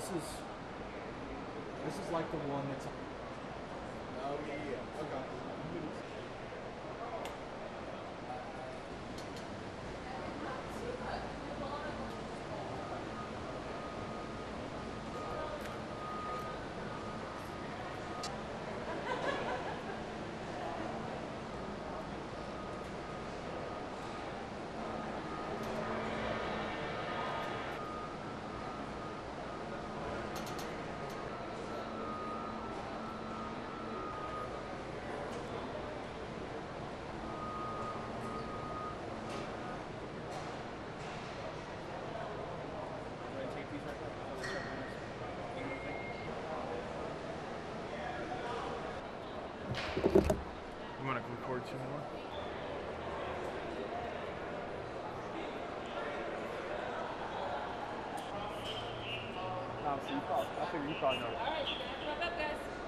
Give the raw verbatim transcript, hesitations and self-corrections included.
this is this is like the one that's. Oh yeah. Okay. You want to record some more? Um, so you probably, I figure you probably know. All right, you guys, wrap up, guys.